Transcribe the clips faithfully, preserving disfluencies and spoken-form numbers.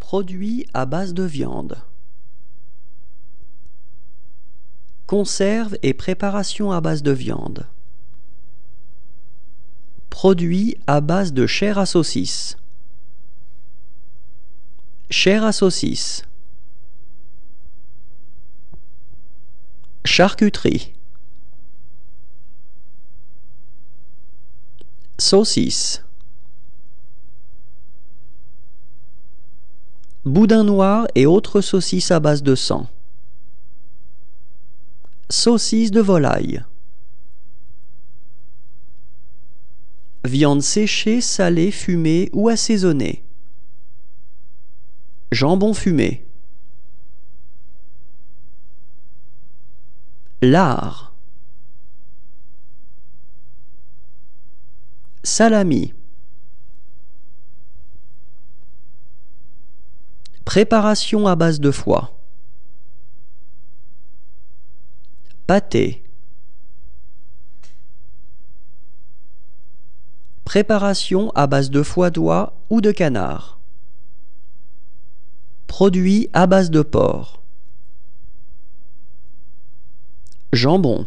Produits à base de viande. Conserve et préparation à base de viande. Produits à base de chair à saucisse. Chair à saucisse. Charcuterie. Saucisse. Boudin noir et autres saucisses à base de sang. Saucisse de volaille. Viande séchée, salée, fumée ou assaisonnée. Jambon fumé. Lard. Salami. Préparation à base de foie. Pâté. Préparation à base de foie d'oie ou de canard. Produits à base de porc. Jambon.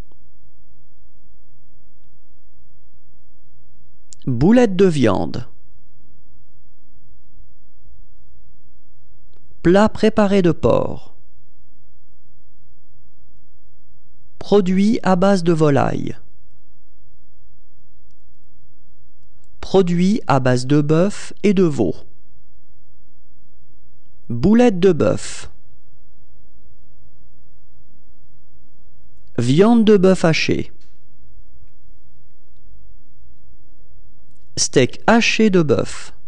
Boulettes de viande. Plat préparé de porc. Produits à base de volaille. Produits à base de bœuf et de veau. Boulettes de bœuf. Viande de bœuf hachée. Steak haché de bœuf.